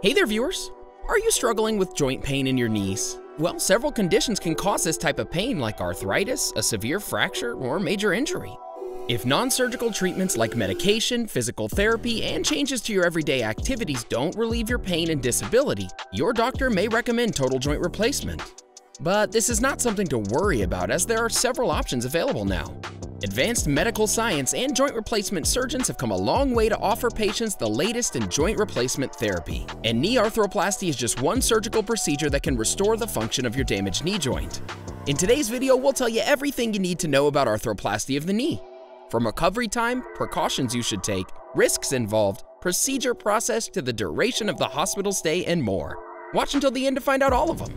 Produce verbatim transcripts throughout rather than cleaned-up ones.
Hey there, viewers! Are you struggling with joint pain in your knees? Well, several conditions can cause this type of pain, like arthritis, a severe fracture, or major injury. If non-surgical treatments like medication, physical therapy, and changes to your everyday activities don't relieve your pain and disability, your doctor may recommend total joint replacement. But this is not something to worry about, as there are several options available now. Advanced medical science and joint replacement surgeons have come a long way to offer patients the latest in joint replacement therapy. And knee arthroplasty is just one surgical procedure that can restore the function of your damaged knee joint. In today's video, we'll tell you everything you need to know about arthroplasty of the knee. From recovery time, precautions you should take, risks involved, procedure process to the duration of the hospital stay, and more. Watch until the end to find out all of them.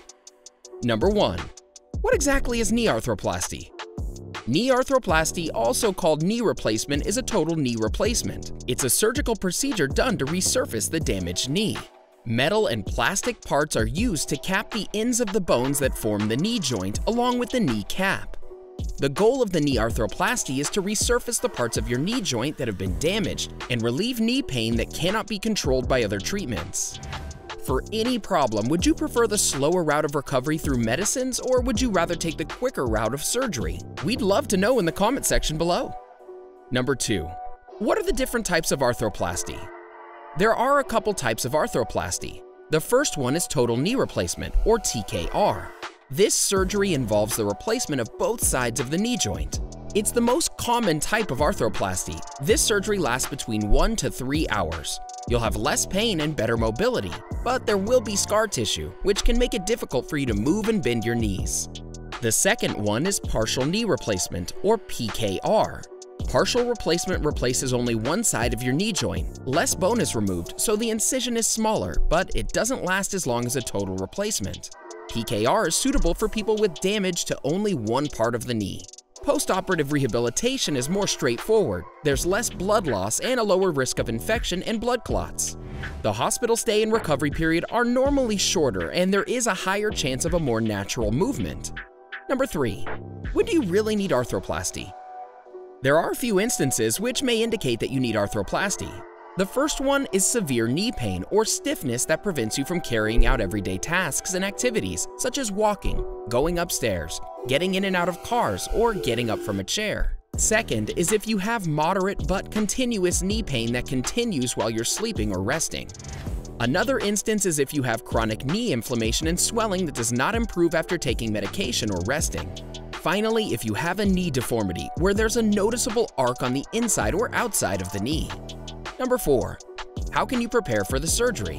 Number one. What exactly is knee arthroplasty? Knee arthroplasty, also called knee replacement, is a total knee replacement. It's a surgical procedure done to resurface the damaged knee. Metal and plastic parts are used to cap the ends of the bones that form the knee joint along with the knee cap. The goal of the knee arthroplasty is to resurface the parts of your knee joint that have been damaged and relieve knee pain that cannot be controlled by other treatments. For any problem, would you prefer the slower route of recovery through medicines, or would you rather take the quicker route of surgery? We'd love to know in the comment section below. Number two. What are the different types of arthroplasty? There are a couple types of arthroplasty. The first one is total knee replacement, or T K R. This surgery involves the replacement of both sides of the knee joint. It's the most common type of arthroplasty. This surgery lasts between one to three hours. You'll have less pain and better mobility, but there will be scar tissue, which can make it difficult for you to move and bend your knees. The second one is partial knee replacement, or P K R. Partial replacement replaces only one side of your knee joint. Less bone is removed, so the incision is smaller, but it doesn't last as long as a total replacement. P K R is suitable for people with damage to only one part of the knee. Post-operative rehabilitation is more straightforward. There's less blood loss and a lower risk of infection and blood clots. The hospital stay and recovery period are normally shorter, and there is a higher chance of a more natural movement. Number three. When do you really need arthroplasty? There are a few instances which may indicate that you need arthroplasty. The first one is severe knee pain or stiffness that prevents you from carrying out everyday tasks and activities, such as walking, going upstairs, getting in and out of cars, or getting up from a chair. Second is if you have moderate but continuous knee pain that continues while you're sleeping or resting. Another instance is if you have chronic knee inflammation and swelling that does not improve after taking medication or resting. Finally, if you have a knee deformity where there's a noticeable arc on the inside or outside of the knee. Number four. How can you prepare for the surgery?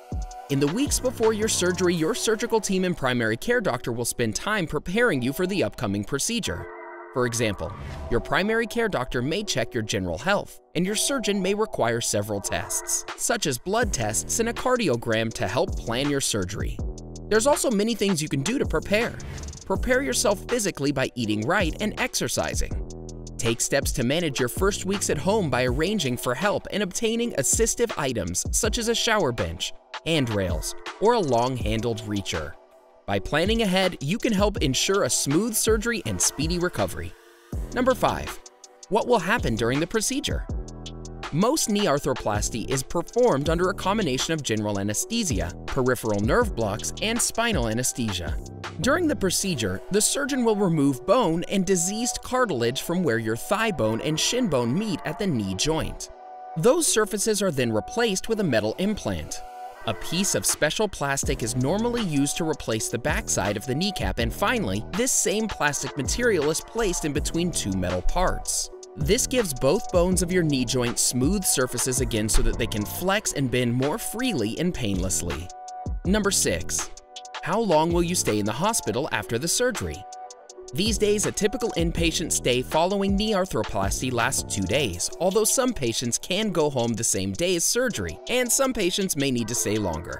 In the weeks before your surgery, your surgical team and primary care doctor will spend time preparing you for the upcoming procedure. For example, your primary care doctor may check your general health, and your surgeon may require several tests, such as blood tests and a cardiogram to help plan your surgery. There's also many things you can do to prepare. Prepare yourself physically by eating right and exercising. Take steps to manage your first weeks at home by arranging for help and obtaining assistive items such as a shower bench, handrails, or a long-handled reacher. By planning ahead, you can help ensure a smooth surgery and speedy recovery. Number five. What will happen during the procedure? Most knee arthroplasty is performed under a combination of general anesthesia, peripheral nerve blocks, and spinal anesthesia. During the procedure, the surgeon will remove bone and diseased cartilage from where your thigh bone and shin bone meet at the knee joint. Those surfaces are then replaced with a metal implant. A piece of special plastic is normally used to replace the backside of the kneecap, and finally, this same plastic material is placed in between two metal parts. This gives both bones of your knee joint smooth surfaces again so that they can flex and bend more freely and painlessly. Number six. How long will you stay in the hospital after the surgery? These days, a typical inpatient stay following knee arthroplasty lasts two days, although some patients can go home the same day as surgery, and some patients may need to stay longer.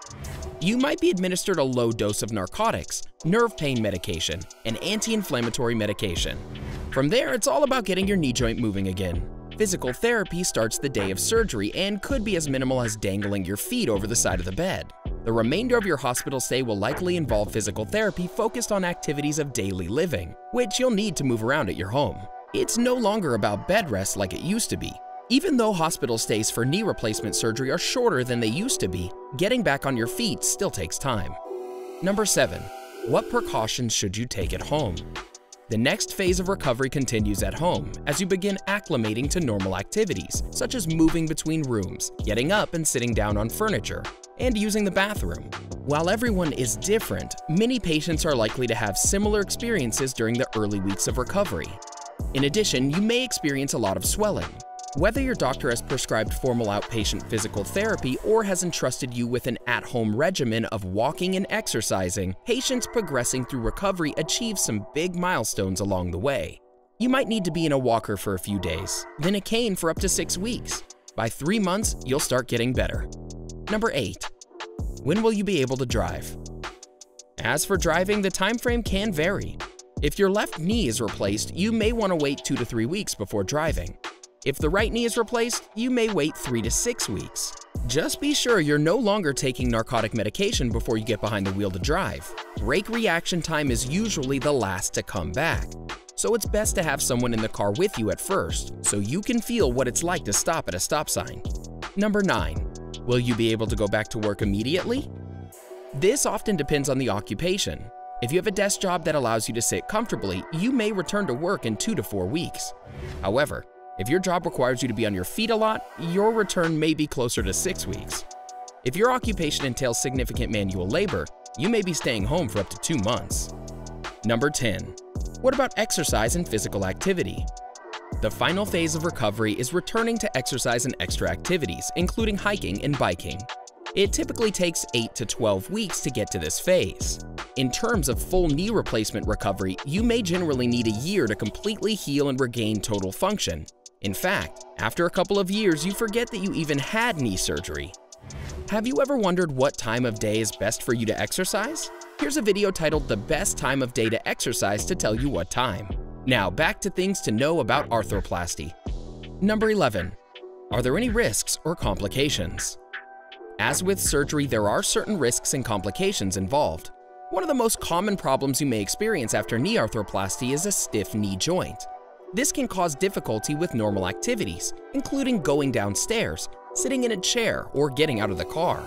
You might be administered a low dose of narcotics, nerve pain medication, and anti-inflammatory medication. From there, it's all about getting your knee joint moving again. Physical therapy starts the day of surgery and could be as minimal as dangling your feet over the side of the bed. The remainder of your hospital stay will likely involve physical therapy focused on activities of daily living, which you'll need to move around at your home. It's no longer about bed rest like it used to be. Even though hospital stays for knee replacement surgery are shorter than they used to be, getting back on your feet still takes time. Number seven. What precautions should you take at home? The next phase of recovery continues at home as you begin acclimating to normal activities, such as moving between rooms, getting up and sitting down on furniture, and using the bathroom. While everyone is different, many patients are likely to have similar experiences during the early weeks of recovery. In addition, you may experience a lot of swelling. Whether your doctor has prescribed formal outpatient physical therapy or has entrusted you with an at-home regimen of walking and exercising, patients progressing through recovery achieve some big milestones along the way. You might need to be in a walker for a few days, then a cane for up to six weeks. By three months, you'll start getting better. Number eight. When will you be able to drive? As for driving, the time frame can vary. If your left knee is replaced, you may want to wait two to three weeks before driving. If the right knee is replaced, you may wait three to six weeks. Just be sure you're no longer taking narcotic medication before you get behind the wheel to drive. Brake reaction time is usually the last to come back, so it's best to have someone in the car with you at first so you can feel what it's like to stop at a stop sign. Number nine. Will you be able to go back to work immediately? This often depends on the occupation. If you have a desk job that allows you to sit comfortably, you may return to work in two to four weeks. However, if your job requires you to be on your feet a lot, your return may be closer to six weeks. If your occupation entails significant manual labor, you may be staying home for up to two months. Number ten. What about exercise and physical activity? The final phase of recovery is returning to exercise and extra activities, including hiking and biking. It typically takes eight to twelve weeks to get to this phase. In terms of full knee replacement recovery, you may generally need a year to completely heal and regain total function. In fact, after a couple of years, you forget that you even had knee surgery. Have you ever wondered what time of day is best for you to exercise? Here's a video titled "The Best Time of Day to Exercise" to tell you what time. Now back to things to know about arthroplasty. Number eleven. Are there any risks or complications? As with surgery, there are certain risks and complications involved. One of the most common problems you may experience after knee arthroplasty is a stiff knee joint. This can cause difficulty with normal activities, including going downstairs, sitting in a chair, or getting out of the car.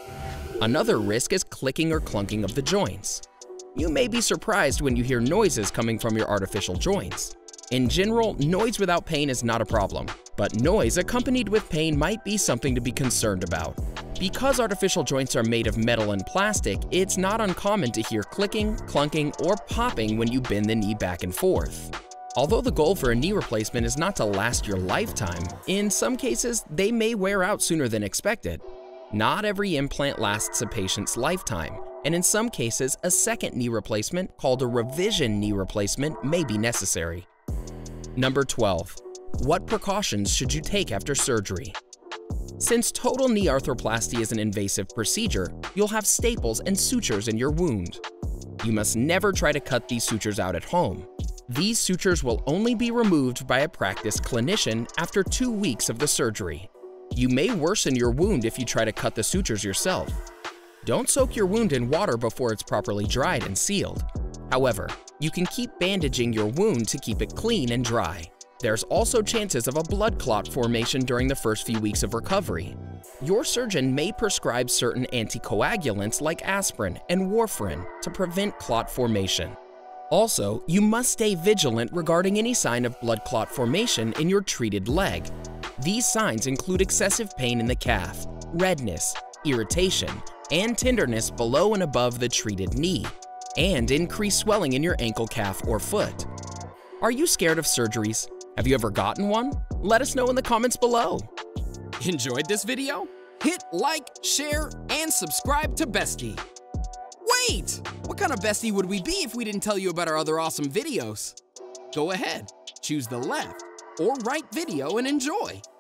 Another risk is clicking or clunking of the joints. You may be surprised when you hear noises coming from your artificial joints. In general, noise without pain is not a problem, but noise accompanied with pain might be something to be concerned about. Because artificial joints are made of metal and plastic, it's not uncommon to hear clicking, clunking, or popping when you bend the knee back and forth. Although the goal for a knee replacement is not to last your lifetime, in some cases, they may wear out sooner than expected. Not every implant lasts a patient's lifetime, and in some cases, a second knee replacement, called a revision knee replacement, may be necessary. Number twelve. What precautions should you take after surgery? Since total knee arthroplasty is an invasive procedure, you'll have staples and sutures in your wound. You must never try to cut these sutures out at home. These sutures will only be removed by a practiced clinician after two weeks of the surgery. You may worsen your wound if you try to cut the sutures yourself. Don't soak your wound in water before it's properly dried and sealed. However, you can keep bandaging your wound to keep it clean and dry. There's also chances of a blood clot formation during the first few weeks of recovery. Your surgeon may prescribe certain anticoagulants like aspirin and warfarin to prevent clot formation. Also, you must stay vigilant regarding any sign of blood clot formation in your treated leg. These signs include excessive pain in the calf, redness, irritation, and tenderness below and above the treated knee, and increased swelling in your ankle, calf, or foot. Are you scared of surgeries? Have you ever gotten one? Let us know in the comments below. Enjoyed this video? Hit like, share, and subscribe to Bestie. Wait! What kind of bestie would we be if we didn't tell you about our other awesome videos? Go ahead, choose the left or right video and enjoy.